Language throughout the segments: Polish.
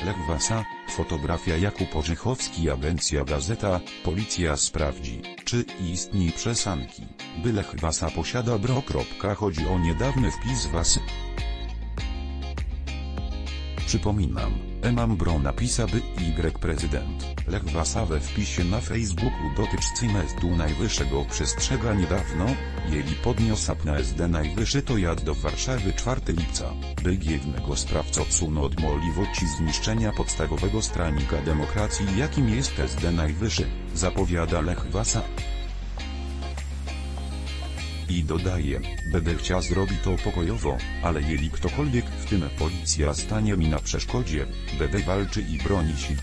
Lech Wasa, fotografia Jakub Orzechowski. Agencja Gazeta, policja sprawdzi, czy istnieją przesanki, by Lech Wasa posiada bro. Chodzi o niedawny wpis Wasy. Przypominam, mam bro napisa by prezydent. Lech Wasa we wpisie na Facebooku dotyczącym SD Najwyższego przestrzega niedawno, jeli podniosł na SD Najwyższy to jad do Warszawy 4 lipca, by głównego sprawcę odsunął od możliwości zniszczenia podstawowego stranika demokracji jakim jest SD Najwyższy, zapowiada Lech Wasa. I dodaje, będę chciał zrobić to pokojowo, ale jeli ktokolwiek w tym policja stanie mi na przeszkodzie, będę walczy i broni się.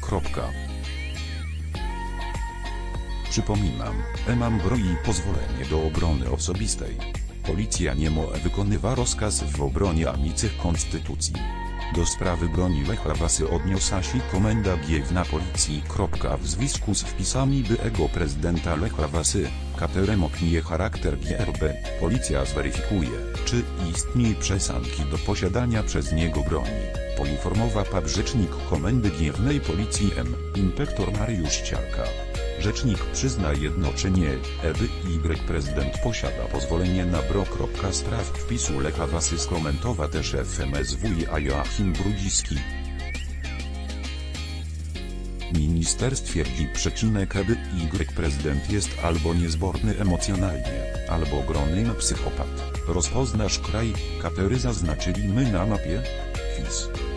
Przypominam, mam bro i pozwolenie do obrony osobistej. Policja nie może wykonywać rozkaz w obronie amicych konstytucji. Do sprawy broni Lecha Wasy odniosła się komenda główna policji. W związku z wpisami byłego prezydenta Lecha Wasy, katerem opiniuje charakter GRB, policja zweryfikuje, czy istnieją przesanki do posiadania przez niego broni, poinformował rzecznik Komendy Głównej Policji inspektor Mariusz Ciarka. Rzecznik przyzna jedno czy nie, prezydent posiada pozwolenie na bro. Spraw wpisu Lecha Wasy skomentował też FMSW Joachim Brudziski. Minister stwierdzi prezydent jest albo niezborny emocjonalnie, albo ogromny psychopat. Rozpoznasz kraj, katery zaznaczyli my na mapie? Wpis.